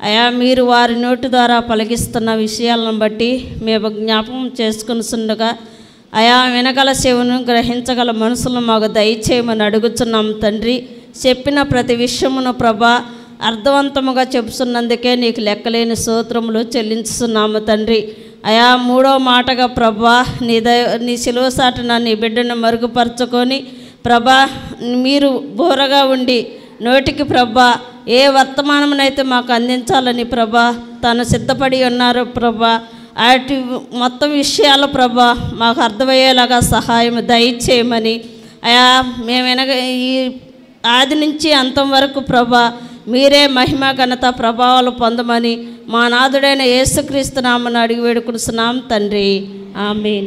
అయా మీరు వారి నోటి ద్వారా పలికిస్తున్న విషయాలను బట్టి మేము జ్ఞాపకం చేసుకునిస్తుండగా అయా వినగల చెవును గ్రహించగల మనసులను మాకు దయచేయమని అడుగుచున్నాం తండ్రి. చెప్పిన ప్రతి విషయమును ప్రభా అర్థవంతముగా చెప్పుతున్నందుకే నీకు లెక్కలేని స్తోత్రములు చెల్లించుతున్నాము తండ్రి. అయా మూడో మాటగా ప్రభా నీ శిలువ సాటున నీ బిడ్డను మరుగుపరుచుకొని ప్రభా మీరు బోరగా ఉండి నోటికి ప్రభా ఏ వర్తమానమునైతే మాకు అందించాలని ప్రభా తాను సిద్ధపడి ఉన్నారు ప్రభా. అటు మొత్తం విషయాలు ప్రభా మాకు అర్థమయ్యేలాగా సహాయం దయచేయమని అయా మేము ఈ ఆది నుంచి అంతం వరకు ప్రభా మీరే మహిమ ఘనత ప్రభావాలు పొందమని మా నాథుడైన యేసుక్రీస్తు నామమున అడిగి వేడుకుంటున్నాం తండ్రి. ఆమేన్.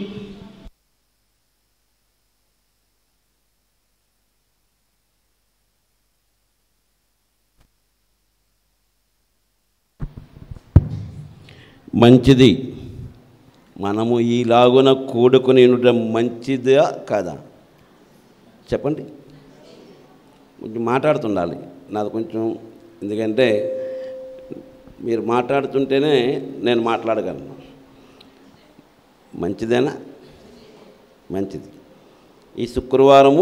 మంచిది మనము ఈలాగున కూడుకుని ఉండడం మంచిదా కాదా చెప్పండి. కొంచెం మాట్లాడుతుండాలి నాది కొంచెం, ఎందుకంటే మీరు మాట్లాడుతుంటేనే నేను మాట్లాడగలను. మంచిదేనా? మంచిది. ఈ శుక్రవారము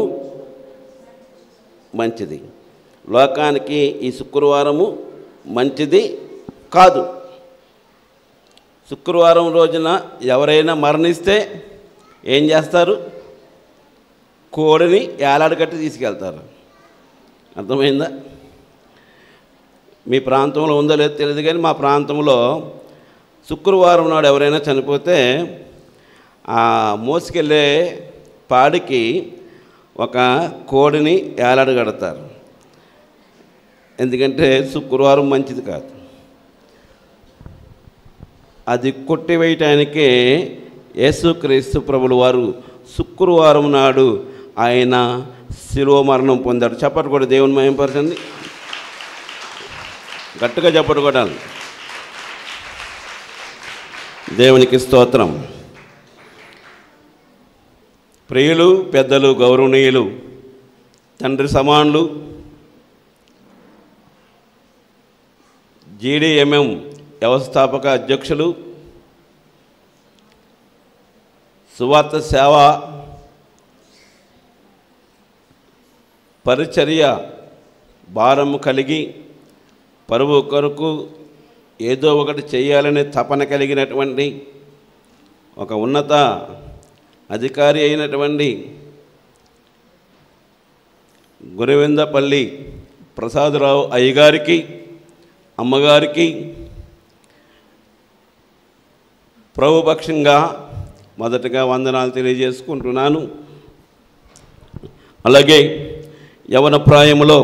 మంచిది, లోకానికి ఈ శుక్రవారము మంచిది కాదు. శుక్రవారం రోజున ఎవరైనా మరణిస్తే ఏం చేస్తారు? కోడిని ఏలాడగట్టి తీసుకెళ్తారు. అర్థమైందా? మీ ప్రాంతంలో ఉందో లేదో తెలియదు, కానీ మా ప్రాంతంలో శుక్రవారం నాడు ఎవరైనా చనిపోతే ఆ మోసుకెళ్ళే పాడికి ఒక కోడిని ఏలాడగడతారు. ఎందుకంటే శుక్రవారం మంచిది కాదు. అది కొట్టివేయటానికే యేసుక్రీస్తు ప్రభులు వారు శుక్రవారం నాడు ఆయన శిలువ మరణం పొందాడు. చెప్పరు కూడా దేవుని మహిమపరచండి, గట్టిగా చెప్పడు కూడా. దేవునికి స్తోత్రం. ప్రియులు, పెద్దలు, గౌరవనీయులు, తండ్రి సమానులు, జీడీఎంఎం వ్యవస్థాపక అధ్యక్షులు, సువార్త సేవ పరిచర్య భారం కలిగి పరువు కొరకు ఏదో ఒకటి చేయాలనే తపన కలిగినటువంటి ఒక ఉన్నత అధికారి అయినటువంటి గురవిందపల్లి ప్రసాదరావు అయ్యగారికి, అమ్మగారికి ప్రభుపక్షంగా మొదటగా వందనాలు తెలియజేసుకుంటున్నాను. అలాగే యవన ప్రాయములో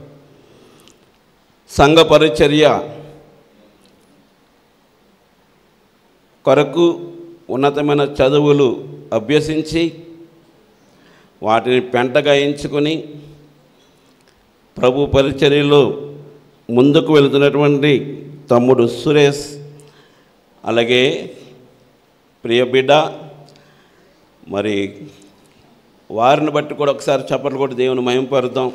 సంఘ పరిచర్య కొరకు ఉన్నతమైన చదువులు అభ్యసించి వాటిని పెంటగా ఎంచుకొని ప్రభు పరిచర్యలో ముందుకు వెళుతున్నటువంటి తమ్ముడు సురేష్, అలాగే ప్రియ బిడ్డ, మరి వారిని బట్టి కూడా ఒకసారి చప్పట్లు కొట్టి దేవుని మహిమపరుద్దాం.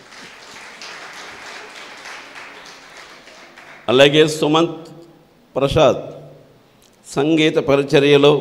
అలాగే సుమంత్ ప్రసాద్ సంగీత పరిచర్యలో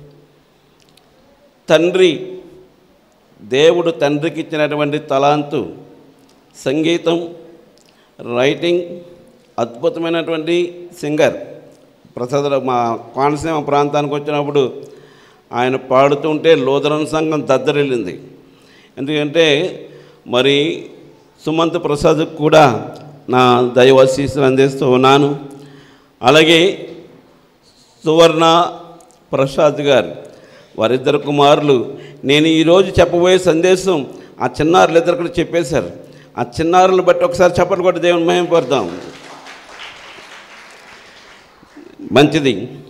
దేవుడు తండ్రికి ఇచ్చినటువంటి తలాంతు సంగీతం, రైటింగ్, అద్భుతమైనటువంటి సింగర్. ప్రసాద్ మా కోనసీమ ప్రాంతానికి వచ్చినప్పుడు ఆయన పాడుతుంటే లూథరన్ సంఘం దద్దరిల్లింది. ఎందుకంటే మరి సుమంత్ ప్రసాద్కు కూడా నా దైవాశీస్సులు అందిస్తూ ఉన్నాను. అలాగే సువర్ణ ప్రసాద్ గారు, వారిద్దరు కుమారులు. నేను ఈరోజు చెప్పబోయే సందేశం ఆ చిన్నారులు ఇద్దరు కూడా చెప్పేశారు. ఆ చిన్నారులను బట్టి ఒకసారి చప్పట్లు కొట్టి దేవుని మహిమపడదాం. మంచిది.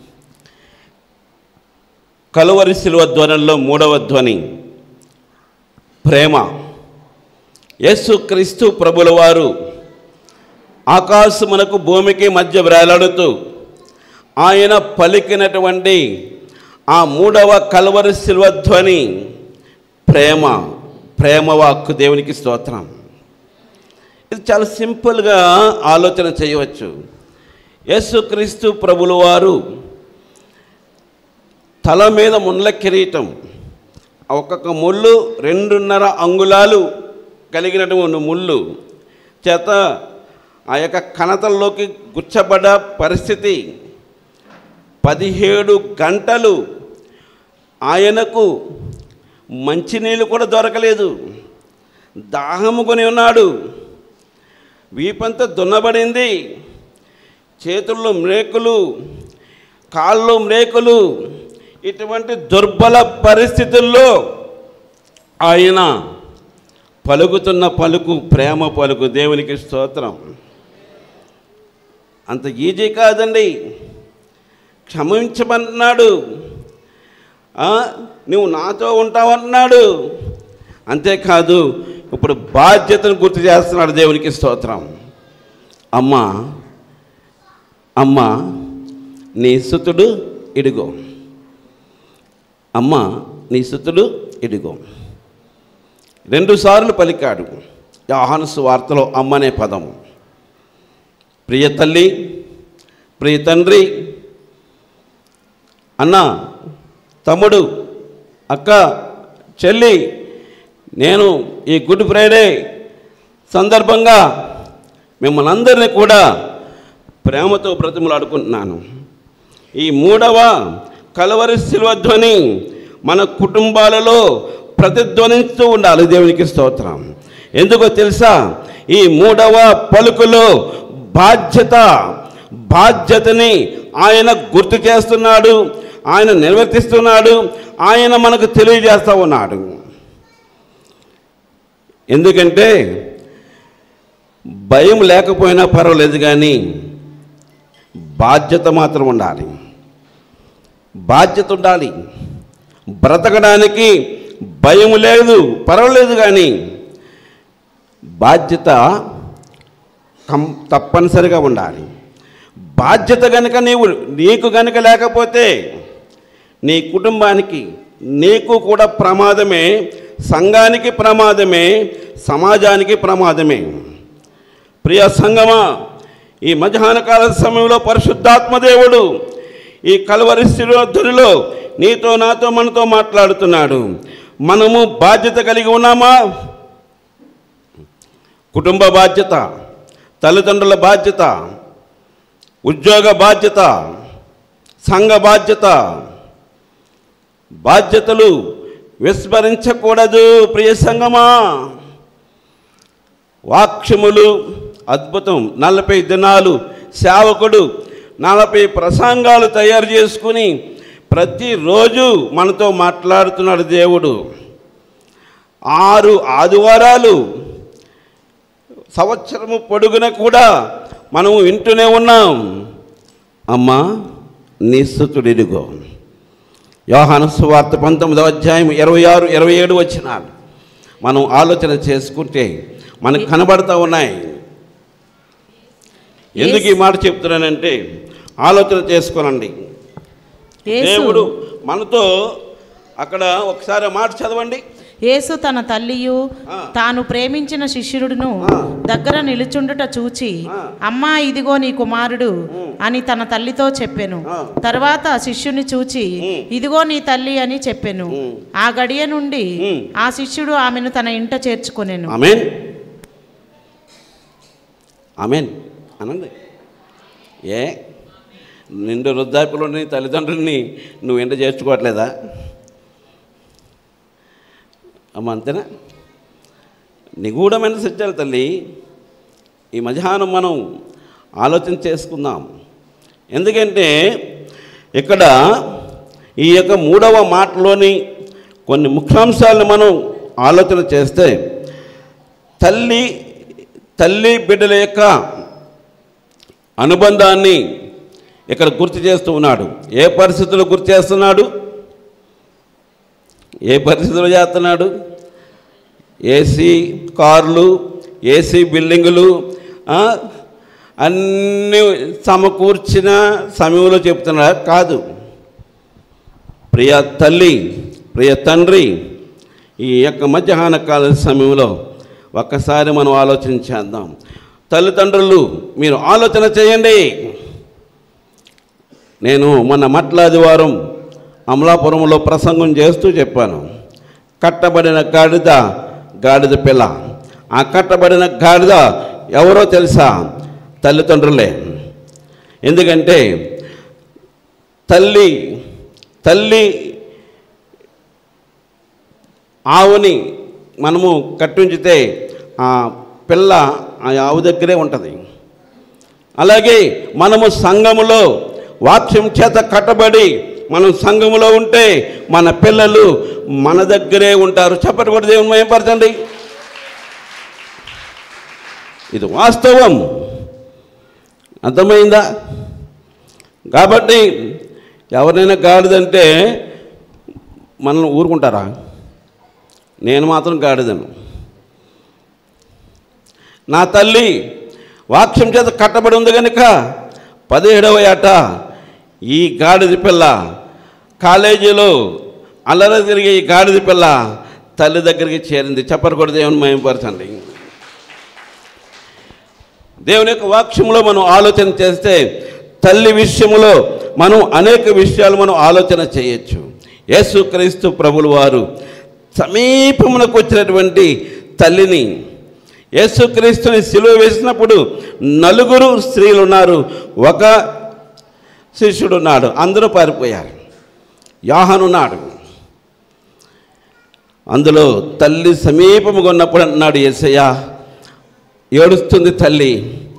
కలువరి శిలువ ధ్వనంలో మూడవ ధ్వని ప్రేమ. యేసుక్రీస్తు ప్రభుల వారు ఆకాశమునకు భూమికి మధ్య వేలాడుతూ ఆయన పలికినటువంటి ఆ మూడవ కలువరి శిలువ ధ్వని ప్రేమ. ప్రేమ వాక్కు. దేవునికి స్తోత్రం. ఇది చాలా సింపుల్గా ఆలోచన చేయవచ్చు. యేసుక్రీస్తు ప్రభుల వారు తల మీద ముళ్ళ కిరీటం, ఒక్కొక్క ముళ్ళు 2.5 అంగుళాలు కలిగినటువంటి ముళ్ళు చేత ఆ యొక్క కణతల్లోకి గుచ్చబడ్డ పరిస్థితి. 17 గంటలు ఆయనకు మంచినీళ్ళు కూడా దొరకలేదు, దాహము కొని ఉన్నాడు, వీపంతా దున్నబడింది, చేతుల్లో మ్రేకులు, కాళ్ళు మ్రేకులు. ఇటువంటి దుర్బల పరిస్థితుల్లో ఆయన పలుకుతున్న పలుకు ప్రేమ పలుకు. దేవునికి స్తోత్రం. అంత ఈజీ కాదండి. క్షమించమన్నాడు, నువ్వు నాతో ఉంటావన్నాడు. అంతేకాదు ఇప్పుడు బాధ్యతను గుర్తు చేస్తున్నాడు. దేవునికి స్తోత్రం. అమ్మా అమ్మా నీ సుతుడు ఇడిగో, అమ్మా నీ సుతుడు ఇడిగో. 2 సార్లు పలికాడు యోహాను సువార్తలో అమ్మనే పదము. ప్రియ తల్లి, ప్రియ తండ్రి, అన్న, తమ్ముడు, అక్క, చెల్లి, నేను ఈ గుడ్ ఫ్రైడే సందర్భంగా మిమ్మల్ని అందరినీ కూడా ప్రేమతో బ్రతిమలాడుకుంటున్నాను. ఈ 3వ కల్వరి శిలువ ధ్వని మన కుటుంబాలలో ప్రతిధ్వనిస్తూ ఉండాలి. దేవునికి స్తోత్రం. ఎందుకో తెలుసా? ఈ 3వ పలుకులో బాధ్యతని ఆయన గుర్తు చేస్తున్నాడు, ఆయన నిర్వర్తిస్తున్నాడు, ఆయన మనకు తెలియజేస్తూ ఉన్నాడు. ఎందుకంటే భయం లేకపోయినా పర్వాలేదు, కానీ బాధ్యత మాత్రం ఉండాలి. బాధ్యత ఉండాలి. బ్రతకడానికి భయం లేదు, పర్వాలేదు, కానీ బాధ్యత తప్పనిసరిగా ఉండాలి. బాధ్యత కనుక నీకు కనుక లేకపోతే నీ కుటుంబానికి, నీకు కూడా ప్రమాదమే, సంఘానికి ప్రమాదమే, సమాజానికి ప్రమాదమే. ప్రియ సంగమా, ఈ మధ్యాహ్న కాల సమయంలో పరిశుద్ధాత్మదేవుడు ఈ కల్వరి శిలువ ధ్వనిలో నీతో, నాతో, మనతో మాట్లాడుతున్నాడు. మనము బాధ్యత కలిగి ఉన్నామా? కుటుంబ బాధ్యత, తల్లిదండ్రుల బాధ్యత, ఉద్యోగ బాధ్యత, సంఘ బాధ్యత. బాధ్యతలు విస్మరించకూడదు ప్రియ సంగమా. వాక్యములు అద్భుతం. 40 దినాలు సేవకుడు 40 ప్రసంగాలు తయారు చేసుకుని ప్రతిరోజు మనతో మాట్లాడుతున్నాడు దేవుడు. 6 ఆదివారాలు సంవత్సరము పొడుగున కూడా మనము వింటూనే ఉన్నాం. అమ్మా నీ స్తుతుడిదిగో. యోహాను సువార్త 19వ అధ్యాయం 26, 27 వచనాలు మనం ఆలోచన చేసుకుంటే మనకు కనబడతా ఉన్నాయి. ఎందుకు ఈ మాట చెప్తున్నానంటే ఆలోచన చేసుకోనండి. దేవుడు మనతో అక్కడ ఒకసారి మాట చదవండి. యేసు తన తల్లియు తాను ప్రేమించిన శిష్యుడును దగ్గర నిలుచుండుట చూచి, అమ్మా ఇదిగో నీ కుమారుడు అని తన తల్లితో చెప్పెను. తర్వాత శిష్యుని చూచి, ఇదిగో నీ తల్లి అని చెప్పెను. ఆ గడియ నుండి ఆ శిష్యుడు ఆమెను తన ఇంట చేర్చుకొనెను. ఆమేన్, ఆమేన్ అనండి. నిండు వృద్ధాప్యంలోని తల్లిదండ్రుల్ని నువ్వు ఇంట చేర్చుకోవట్లేదా అమ్మ? అంతేనా? నిగూఢమైన సత్యాలు తల్లి. ఈ మధ్యాహ్నం మనం ఆలోచన చేసుకుందాం. ఎందుకంటే ఇక్కడ ఈ యొక్క 3వ మాటలోని కొన్ని ముఖ్యాంశాలను మనం ఆలోచన చేస్తే తల్లి బిడ్డల యొక్క అనుబంధాన్ని ఇక్కడ గుర్తు చేస్తూ ఉన్నాడు. ఏ పరిస్థితుల్లో గుర్తు చేస్తున్నాడు? ఏ పరిస్థితుల్లో చేస్తున్నాడు? ఏసీ కార్లు, ఏసీ బిల్డింగులు అన్నీ సమకూర్చిన సమయంలో చెప్తున్నాడు కాదు. ప్రియ తల్లి, ప్రియ తండ్రి, ఈ యొక్క మధ్యాహ్న కాల సమయంలో ఒక్కసారి మనం ఆలోచన చేద్దాం. తల్లిదండ్రులు మీరు ఆలోచన చేయండి. నేను మొన్న మట్లాదివారం అమలాపురంలో ప్రసంగం చేస్తూ చెప్పాను, కట్టబడిన గాడిద గాడిద పిల్ల. ఆ కట్టబడిన గాడిద ఎవరో తెలుసా? తల్లిదండ్రులే. ఎందుకంటే తల్లి ఆవుని మనము కట్టుంచితే ఆ పిల్ల ఆ ఆవు దగ్గరే ఉంటుంది. అలాగే మనము సంఘములో వాక్యం చేత కట్టబడి మనం సంఘములో ఉంటే మన పిల్లలు మన దగ్గరే ఉంటారు. చెప్పండి కూడా దేవుని మహిమపరచండి. ఇది వాస్తవం. అర్థమైందా? కాబట్టి ఎవరైనా గాడిదంటే మనల్ని ఊరుకుంటారా? నేను మాత్రం గాడిదను. నా తల్లి వాక్యం చేత కట్టబడి ఉంది కనుక 17వ ఏట ఈ గాడిద పిల్ల కాలేజీలో అల్లరి తిరిగే ఈ గాడిద పిల్ల తల్లి దగ్గరికి చేరింది. చెప్పరు కూడా దేవుని మహిమపరచండి. దేవుని యొక్క వాక్యంలో మనం ఆలోచన చేస్తే తల్లి విషయంలో మనం అనేక విషయాలు మనం ఆలోచన చేయొచ్చు. యేసుక్రీస్తు ప్రభులు వారు సమీపమునకు వచ్చినటువంటి తల్లిని, యేసుక్రీస్తుని సిలువ వేసినప్పుడు 4 స్త్రీలు ఉన్నారు, ఒక శిష్యుడు ఉన్నాడు, అందరూ పారిపోయారు. యోహాను ఉన్నాడు. అందులో తల్లి సమీపముగా ఉన్నప్పుడు అన్నాడు యేసయ్య, ఏడుస్తుంది తల్లి,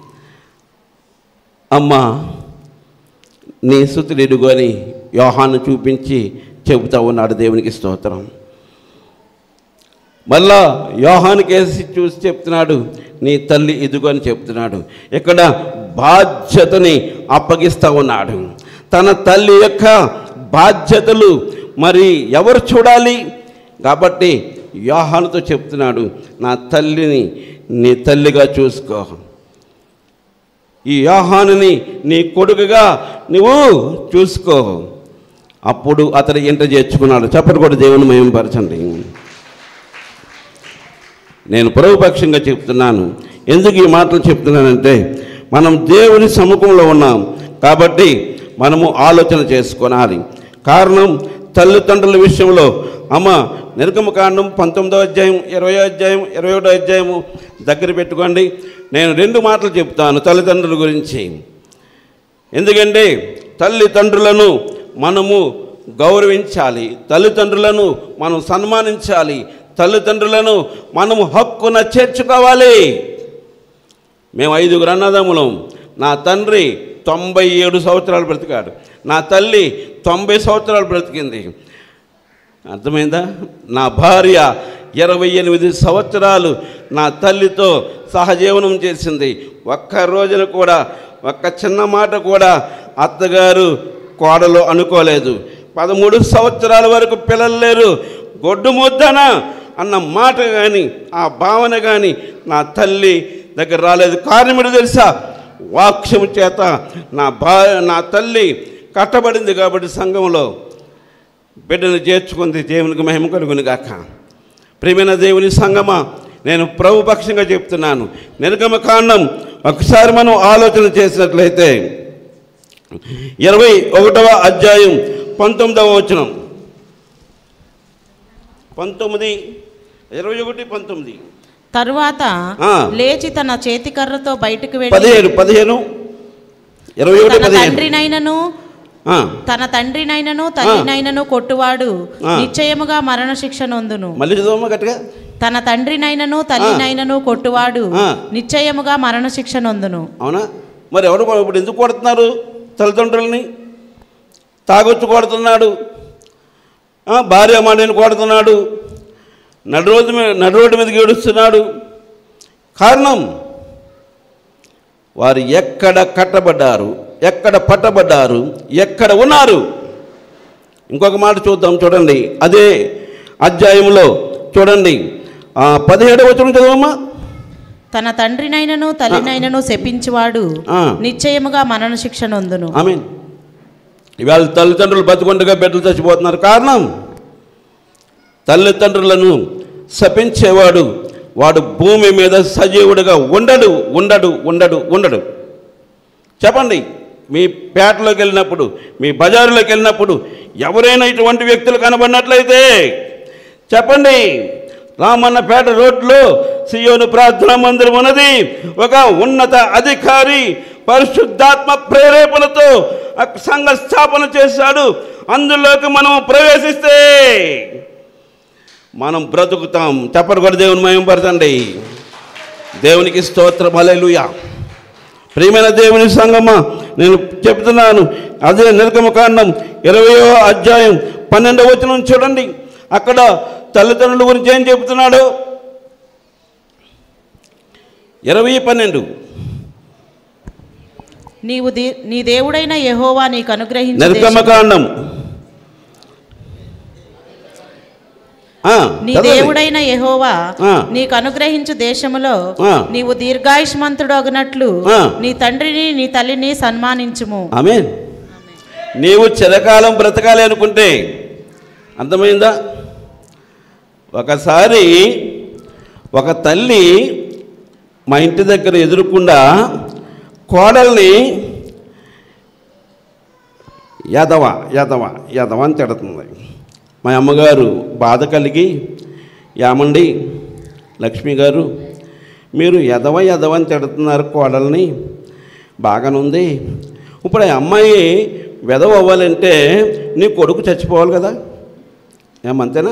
అమ్మా నీ స్తుతులు ఇడుగు అని యోహాను చూపించి చెబుతా ఉన్నాడు. దేవునికి స్తోత్రం. మళ్ళా యోహానుకి వేసి చూసి చెప్తున్నాడు, నీ తల్లి ఇదిగో అని చెప్తున్నాడు. ఇక్కడ బాధ్యతని అప్పగిస్తూ ఉన్నాడు. తన తల్లి యొక్క బాధ్యతలు మరి ఎవరు చూడాలి? కాబట్టి యోహానుతో చెప్తున్నాడు, నా తల్లిని నీ తల్లిగా చూసుకో, ఈ యోహానుని నీ కొడుకుగా నువ్వు చూసుకో. అప్పుడు అతడు ఇంట చేర్చుకున్నాడు. చెప్పడు కూడా దేవుని మహిమపరచండి. నేను ప్రభుపక్షంగా చెప్తున్నాను. ఎందుకు ఈ మాటలు చెప్తున్నానంటే మనం దేవుని సముఖంలో ఉన్నాం కాబట్టి మనము ఆలోచన చేసుకోవాలి. కారణం తల్లిదండ్రుల విషయంలో అమ్మ నిర్గమకాండం 19వ అధ్యాయం 20వ అధ్యాయం 21వ అధ్యాయము దగ్గర పెట్టుకోండి. నేను 2 మాటలు చెప్తాను తల్లిదండ్రుల గురించి. ఎందుకంటే తల్లిదండ్రులను మనము గౌరవించాలి, తల్లిదండ్రులను మనం సన్మానించాలి, తల్లిదండ్రులను మనము హక్కున చేర్చుకోవాలి. మేము 5 అన్నదమ్ములం. నా తండ్రి 97 సంవత్సరాలు బ్రతికాడు, నా తల్లి 90 సంవత్సరాలు బ్రతికింది. అర్థమైందా? నా భార్య 28 సంవత్సరాలు నా తల్లితో సహజీవనం చేసింది. ఒక్క రోజున కూడా ఒక్క చిన్న మాట కూడా అత్తగారు కోడలు అనుకోలేదు. 13 సంవత్సరాల వరకు పిల్లలు లేరు, గొడ్డు ముద్దన అన్న మాట కానీ ఆ భావన కానీ నా తల్లి దగ్గర రాలేదు. కారణం తెలుసా? వాక్యము చేత నా తల్లి కట్టబడింది కాబట్టి సంఘంలో బిడ్డను చేర్చుకుంది. దేవునికి మహిమ కలుగును గాక. ప్రియమైన దేవుని సంగమా, నేను ప్రభుపక్షంగా చెప్తున్నాను. నిర్గమకాండం ఒకసారి మనం ఆలోచన చేసినట్లయితే 21వ అధ్యాయం 19వ వచనం, 21:19 తరువాత లేచి తన చేతికర్రతో బయటకు వెళ్ళి 15 తన తండ్రినైనను తల్లినైనను కొట్టువాడు నిశ్చయముగా మరణ శిక్ష నొందును. మళ్ళీ చదవమ్మా గట్టిగా. తన తండ్రినైనను తల్లినైనను కొట్టువాడు నిశ్చయముగా మరణ శిక్ష నొందును. అవునా? మరి ఎవరు ఇప్పుడు ఎందుకు కొడుతున్నారు తల్లిదండ్రులని? తాగొచ్చు కొడుతున్నాడు, భార్య మాడని కొడుతున్నాడు, నడు రోడ్డు మీదకి ఏడుస్తున్నాడు. కారణం వారు ఎక్కడ కట్టబడ్డారు, ఎక్కడ పట్టబడ్డారు, ఎక్కడ ఉన్నారు. ఇంకొక మాట చూద్దాం, చూడండి. అదే అధ్యాయంలో చూడండి 17వ వచనం చదవమ్మా. తన తండ్రినైనను తల్లినైనను శపించువాడు నిశ్చయముగా మరణ శిక్ష నొందును. ఆమేన్. ఇవాళ తల్లిదండ్రులు బతుకుండగా బిడ్డలు చచ్చిపోతున్నారు. కారణం తల్లిదండ్రులను శపించేవాడు వాడు భూమి మీద సజీవుడిగా ఉండడు. చెప్పండి, మీ పేటలోకి వెళ్ళినప్పుడు, మీ బజారులోకి వెళ్ళినప్పుడు ఎవరైనా ఇటువంటి వ్యక్తులు కనబడినట్లయితే చెప్పండి, రామన్నపేట రోడ్లో సియోను ప్రార్థనా మందిరం ఉన్నది. ఒక ఉన్నత అధికారి పరిశుద్ధాత్మ ప్రేరేపణతో సంఘ స్థాపన చేశాడు. అందులోకి మనం ప్రవేశిస్తే మనం బ్రతుకుతాం. చెప్పకూడదు, దేవుని మహిమపరచండి. దేవునికి స్తోత్రం, హల్లెలూయా. ప్రియమైన దేవుని సంగమా, నేను చెప్తున్నాను, అదే నిర్గమకాండం 20వ అధ్యాయం 12వ వచనం చూడండి. అక్కడ తల్లిదండ్రుల గురించి ఏం చెబుతున్నాడు? 20:12 నీ దేవుడైన యెహోవా నీకు అనుగ్రహించిన నిర్గమకాండం నీ దేవుడైన యెహోవా నీకు అనుగ్రహించు దేశములో నీవు దీర్ఘాయుష్మంతుడు అగునట్లు నీ తండ్రిని నీ తల్లిని సన్మానించుము. ఆమేన్. నీవు చిరకాలం బ్రతకాలి అనుకుంటే, అర్థమైందా? ఒకసారి ఒక తల్లి మా ఇంటి దగ్గర ఎదురుకుండా కోడల్ని యదవ యదవ యదవ అని తిడుతుంది. మా అమ్మగారు బాధ కలిగి, యామండి లక్ష్మి గారు, మీరు యదవ యదవ అని తిడుతున్నారు కోడల్ని, బాగానుంది. ఇప్పుడు ఆ అమ్మాయి వెదవ అవ్వాలంటే నీ కొడుకు చచ్చిపోవాలి కదా, ఏమంతేనా?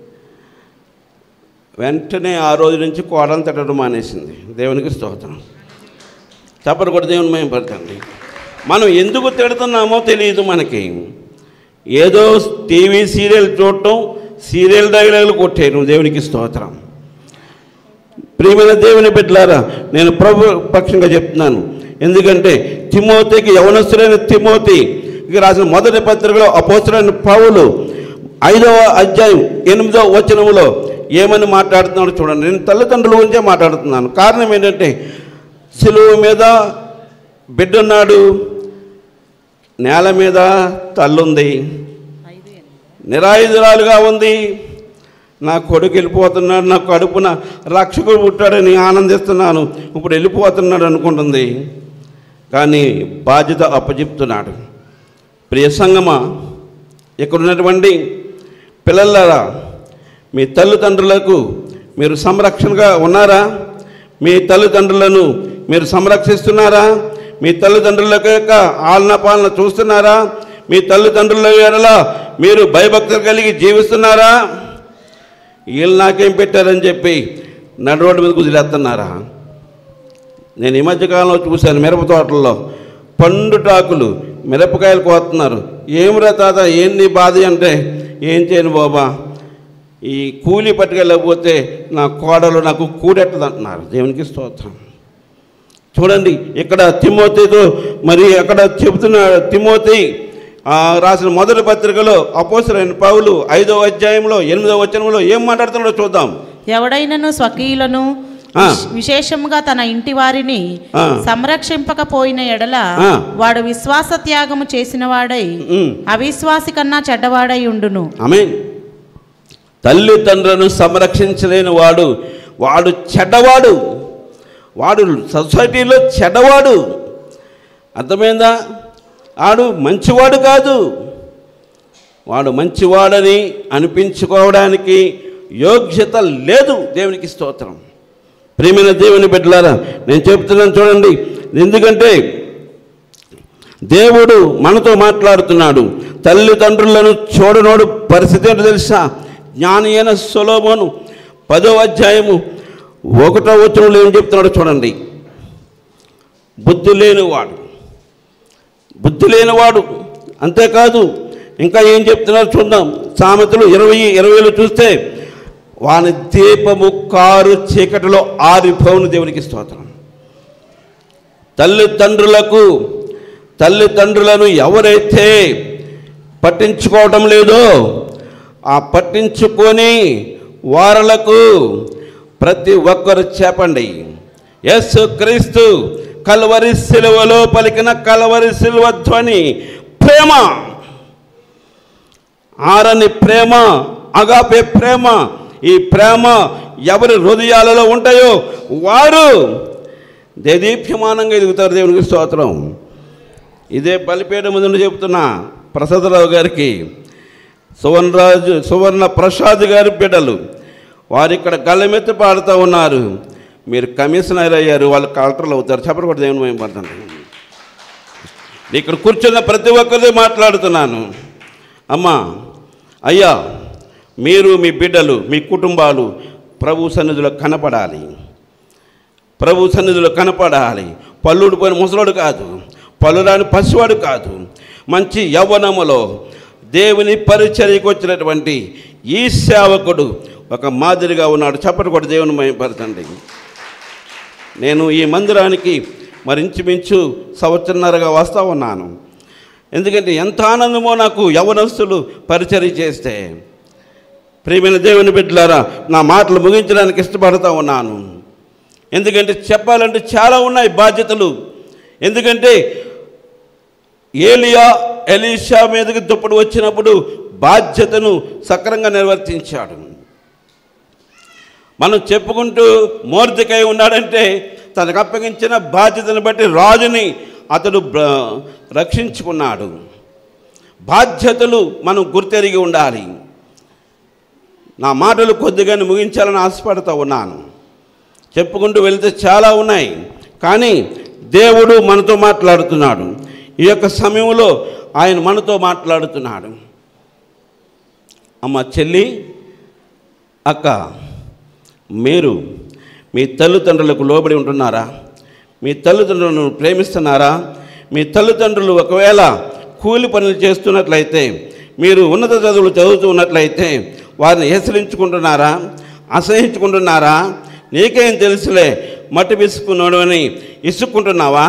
వెంటనే ఆ రోజు నుంచి కోడలు తిట్టడం మానేసింది. దేవునికి స్తోత్రం. చెప్పరు కూడా దేవుని మహిమపరచండి. మనం ఎందుకు తిడుతున్నామో తెలియదు మనకి. ఏదో టీవీ సీరియల్ చూడటం, సీరియల్ డైలాగులు కొట్టేయడం. దేవునికి స్తోత్రం. ప్రియమైన దేవుని బిడ్డలారా, నేను ప్రభు పక్షంగా చెప్తున్నాను. ఎందుకంటే తిమోతికి, యవనస్తులైన తిమోతికి రాసిన మొదటి పత్రికలో అపోస్తలుడైన పౌలు 5వ అధ్యాయం 8వ వచనంలో ఏమని మాట్లాడుతున్నాడు చూడండి. నేను తల్లిదండ్రుల గురించే మాట్లాడుతున్నాను. కారణం ఏంటంటే, సిలువ మీద బిడ్డున్నాడు, నేల మీద తల్లుంది, నిరాయుధురాలుగా ఉంది. నా కొడుకు వెళ్ళిపోతున్నాడు, నా కడుపున రక్షకుడు పుట్టాడని ఆనందిస్తున్నాను, ఇప్పుడు వెళ్ళిపోతున్నాడు అనుకుంటుంది. కానీ బాధ్యత అప్పచెప్తున్నాడు. ప్రియ సంగమా, ఇక్కడ ఉన్నటువంటి పిల్లలారా, మీ తల్లిదండ్రులకు మీరు సంరక్షణగా ఉన్నారా? మీ తల్లిదండ్రులను మీరు సంరక్షిస్తున్నారా? మీ తల్లిదండ్రుల యొక్క ఆలన పాలన చూస్తున్నారా? మీ తల్లిదండ్రుల ఎడల మీరు భయభక్తులు కలిగి జీవిస్తున్నారా? వీళ్ళు నాకేం పెట్టారని చెప్పి నడు రోడ్డు మీద కుదిరేస్తున్నారా? నేను ఈ మధ్యకాలంలో చూశాను, మిరప తోటల్లో పండుటాకులు మిరపకాయలు కోస్తున్నారు. ఏమిరా తాత, ఏం నీ బాధ అంటే, ఏం చేయను బాబా, ఈ కూలి పట్టుకెళ్ళకపోతే నా కోడలు నాకు కూడెట్టదు అంటున్నారు. దేవునికి స్తోత్రం. చూడండి, ఇక్కడ తిమోతితో మరి అక్కడ చెబుతున్నాడు. తిమోతి రాసిన మొదటి పత్రికలో అపోస్తలుడైన పౌలు 5వ అధ్యాయంలో 8వ వచనంలో ఏం మాట్లాడుతున్నాడో చూద్దాం. ఎవడైనను స్వకీయులను విశేషముగా తన ఇంటి వారిని సంరక్షింపకపోయిన ఎడల వాడు విశ్వాస త్యాగము చేసిన వాడై అవిశ్వాసి కన్నా చెడ్డవాడై ఉండును. ఆమేన్. తల్లిదండ్రులను సంరక్షించలేని వాడు, వాడు చెడ్డవాడు, వాడు సొసైటీలో చెడ్డవాడు. అర్థమైందా? వాడు మంచివాడు కాదు. వాడు మంచివాడని అనిపించుకోవడానికి యోగ్యత లేదు. దేవునికి స్తోత్రం. ప్రియమైన దేవుని బిడ్డలారా, నేను చెప్తున్నాను చూడండి. ఎందుకంటే దేవుడు మనతో మాట్లాడుతున్నాడు. తల్లిదండ్రులను చూడనోడు పరిస్థితి ఏంటో తెలుసా? జ్ఞాని అయిన సొలొమోను 10వ అధ్యాయము 1వ వచనంలో ఏం చెప్తున్నాడో చూడండి. బుద్ధి లేనివాడు అంతేకాదు, ఇంకా ఏం చెప్తున్నారో చూద్దాం. సామెతలు 20:20లో చూస్తే, వాని దీపము కారు చీకటిలో ఆరిపోవును. దేవునికి స్తోత్రం. తల్లిదండ్రులను ఎవరైతే పట్టించుకోవటం లేదో, ఆ పట్టించుకొని వారలకు ప్రతి ఒక్కరు చెప్పండి, యేసు క్రీస్తు కల్వరి సిలువలో పలికిన కల్వరి సిలువ ధ్వని ప్రేమ, ఆరని ప్రేమ, అగాపే ప్రేమ. ఈ ప్రేమ ఎవరి హృదయాలలో ఉంటాయో వారు దేదీప్యమానంగా ఎదుగుతారు. దేవునికి స్తోత్రం. ఇదే బలిపీఠం ముందు చెప్తున్నా ప్రసాదరావు గారికి, సువర్ణ ప్రసాద్ గారి బిడ్డలు వారు ఇక్కడ గల్లమెత్తి పాడుతూ ఉన్నారు. మీరు కమిషనర్ అయ్యారు, వాళ్ళు కలెక్టర్లు అవుతారు. చెప్పకూడదు, దేవుని మేము పడుతుంది. ఇక్కడ కూర్చున్న ప్రతి ఒక్కరితో మాట్లాడుతున్నాను. అమ్మా, అయ్యా, మీరు మీ బిడ్డలు మీ కుటుంబాలు ప్రభు సన్నిధిలో కనపడాలి. ప్రభు సన్నిధిలో కనపడాలి. పళ్ళుడిపోయిన ముసలోడు కాదు, పళ్ళురాని పసివాడు కాదు, మంచి యవ్వనములో దేవుని పరిచర్యకు వచ్చినటువంటి ఈ సేవకుడు ఒక మాదిరిగా ఉన్నాడు. చప్పటి కూడా దేవుని మహిమపరచండి. నేను ఈ మందిరానికి మరి ఇంచుమించు సంవత్సరన్నరగా వస్తూ ఉన్నాను. ఎందుకంటే ఎంత ఆనందమో నాకు యవ్వనస్తులు పరిచర్య చేస్తే. ప్రియమైన దేవుని బిడ్డలారా, నా మాటలు ముగించడానికి ఇష్టపడుతూ ఉన్నాను. ఎందుకంటే చెప్పాలంటే చాలా ఉన్నాయి బాధ్యతలు. ఎందుకంటే ఏలియా ఎలీషా మీదకి దుప్పటి వచ్చినప్పుడు బాధ్యతను సక్రంగా నిర్వర్తించాడు. మనం చెప్పుకుంటూ మోర్దెకై ఉన్నాడంటే తనకు అప్పగించిన బాధ్యతను బట్టి రాజుని అతడు రక్షించుకున్నాడు. బాధ్యతలు మనం గుర్తెరిగి ఉండాలి. నా మాటలు కొద్దిగానే ముగించాలని ఆశపడుతూ ఉన్నాను. చెప్పుకుంటూ వెళితే చాలా ఉన్నాయి, కానీ దేవుడు మనతో మాట్లాడుతున్నాడు. ఈ యొక్క సమయంలో ఆయన మనతో మాట్లాడుతున్నాడు. అమ్మ, చెల్లి, అక్క, మీరు మీ తల్లిదండ్రులకు లోబడి ఉంటున్నారా? మీ తల్లిదండ్రులను ప్రేమిస్తున్నారా? మీ తల్లిదండ్రులు ఒకవేళ కూలి పనులు చేస్తున్నట్లయితే, మీరు ఉన్నత చదువులు చదువుతూ ఉన్నట్లయితే వారిని హెచ్చరించుకుంటున్నారా? అసహించుకుంటున్నారా? నీకేం తెలుసులే, మట్టి విసుకున్నాడు అని ఇసుక్కుంటున్నావా?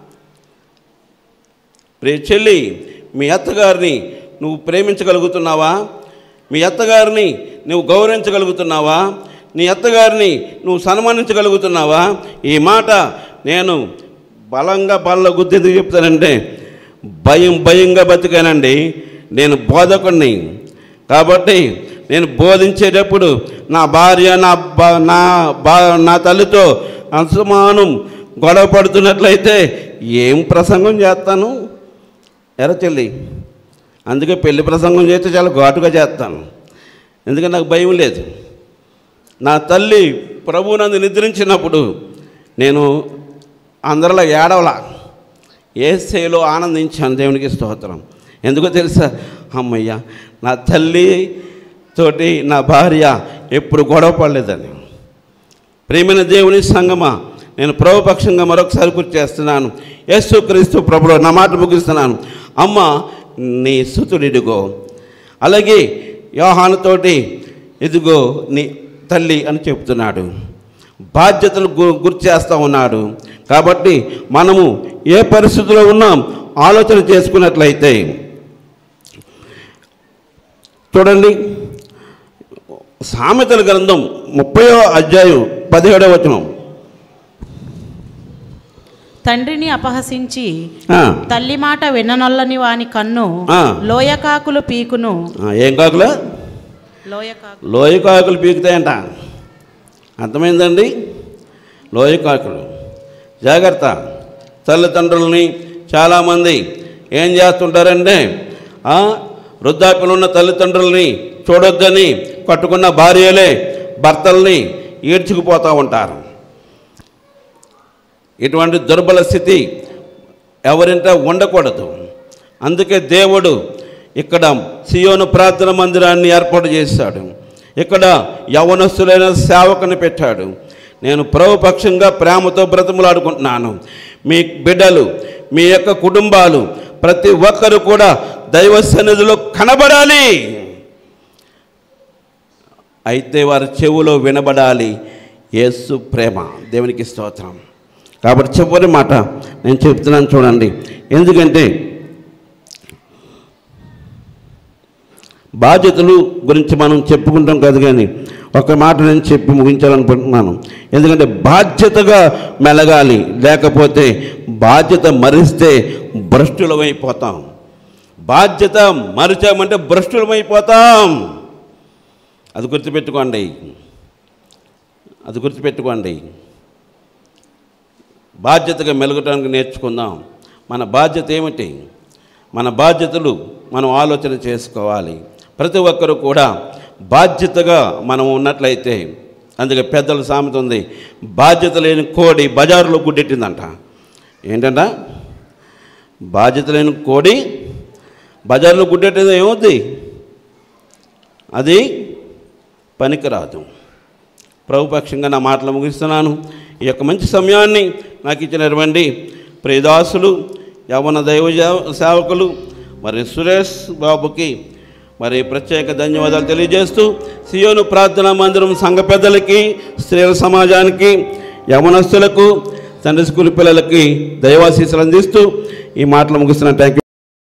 ప్రియ చెల్లి, మీ అత్తగారిని నువ్వు ప్రేమించగలుగుతున్నావా? మీ అత్తగారిని నువ్వు గౌరవించగలుగుతున్నావా? నీ అత్తగారిని నువ్వు సన్మానించగలుగుతున్నావా? ఈ మాట నేను బల్ల గుర్తెందుకు చెప్తానంటే, భయంగా బతికానండి. నేను బోధకుడిని కాబట్టి నేను బోధించేటప్పుడు నా భార్య నా తల్లితో అసమానం గొడవ పడుతున్నట్లయితే ఏం ప్రసంగం చేస్తాను? ఎరా చెల్లి, అందుకే పెళ్లి ప్రసంగం చేస్తే చాలా ఘాటుగా చేస్తాను. ఎందుకంటే నాకు భయం లేదు. నా తల్లి ప్రభువునందు నిద్రించినప్పుడు నేను అందరిలో ఏడవలా, యేసేలో ఆనందించాను. దేవునికి స్తోత్రం. ఎందుకో తెలుసా? అమ్మయ్య, నా తల్లితోటి నా భార్య ఎప్పుడు గొడవ పడలేదని. ప్రియమైన దేవుని సంగమా, నేను ప్రభుపక్షంగా మరొకసారి గుర్తు చేస్తున్నాను. యేసుక్రీస్తు ప్రభులో నా మాట ముగిస్తున్నాను. అమ్మ, నీ సుతుడిదిగో. అలాగే యోహానుతోటి ఇదిగో నీ తల్లి అని చెప్తున్నాడు. బాధ్యతలు గుర్తు చేస్తూ ఉన్నాడు. కాబట్టి మనము ఏ పరిస్థితిలో ఉన్నాం ఆలోచన చేసుకున్నట్లయితే చూడండి, సామెతల గ్రంథం 30వ అధ్యాయం 17వ వచనం. తండ్రిని అపహసించి తల్లి మాట విననొల్లని వాని కన్ను లోయకాకులు పీకును. ఏం కాకులు? లోయకాకులు పీకుతాయంట. అర్థమైందండి? లోయకాకులు. జాగ్రత్త. తల్లిదండ్రులని చాలామంది ఏం చేస్తుంటారంటే వృద్ధాప్యంలో ఉన్న తల్లిదండ్రులని చూడొద్దని కట్టుకున్న భార్యలే భర్తల్ని ఈడ్చుకుపోతూ ఉంటారు. ఇటువంటి దుర్బల స్థితి ఎవరింట ఉండకూడదు. అందుకే దేవుడు ఇక్కడ సియోను ప్రార్థన మందిరాన్ని ఏర్పాటు చేశాడు. ఇక్కడ యవనస్తులైన సేవకుని పెట్టాడు. నేను ప్రభుపక్షంగా ప్రేమతో బ్రతిమలాడుకుంటున్నాను. మీ బిడ్డలు, మీ యొక్క కుటుంబాలు ప్రతి ఒక్కరు కూడా దైవ సన్నిధిలో కనబడాలి. అయితే వారి చెవులో వినబడాలి యేసు ప్రేమ. దేవునికి స్తోత్రం. కాబట్టి చివరి మాట నేను చెప్తున్నాను చూడండి. ఎందుకంటే బాధ్యతలు గురించి మనం చెప్పుకుంటాం కాదు, కానీ ఒక మాట నేను చెప్పి ముగించాలనుకుంటున్నాను. ఎందుకంటే బాధ్యతగా మెలగాలి, లేకపోతే బాధ్యత మరిస్తే భ్రష్టులమైపోతాం. బాధ్యత మరిచామంటే భ్రష్టులమైపోతాం. అది గుర్తుపెట్టుకోండి, అది గుర్తుపెట్టుకోండి. బాధ్యతగా మెలగటానికి నేర్చుకుందాం. మన బాధ్యత ఏమిటి? మన బాధ్యతలు మనం ఆలోచన చేసుకోవాలి. ప్రతి ఒక్కరూ కూడా బాధ్యతగా మనం ఉన్నట్లయితే, అందుకే పెద్దల సామెత ఉంది, బాధ్యత లేని కోడి బజారులో గుడ్డెట్టిందంట. ఏంటంట? బాధ్యత లేని కోడి బజారులో గుడ్డెట్టింది ఏమవుద్ది? అది పనికిరాదు. ప్రభుపక్షంగా నా మాటలు ముగిస్తున్నాను. ఈ యొక్క మంచి సమయాన్ని నాకు ఇచ్చినటువంటి ప్రియదాసులు, యవ్వన దైవ సేవకులు మరి సురేష్ బాబుకి మరి ప్రత్యేక ధన్యవాదాలు తెలియజేస్తూ, సియోను ప్రార్థనా మందిరం సంఘ పెద్దలకి, స్త్రీల సమాజానికి, యవనస్తులకు, సండే స్కూల్ పిల్లలకి దైవాశీస్సులు అందిస్తూ ఈ మాటలు ముగిస్తున్నాను. Thank you.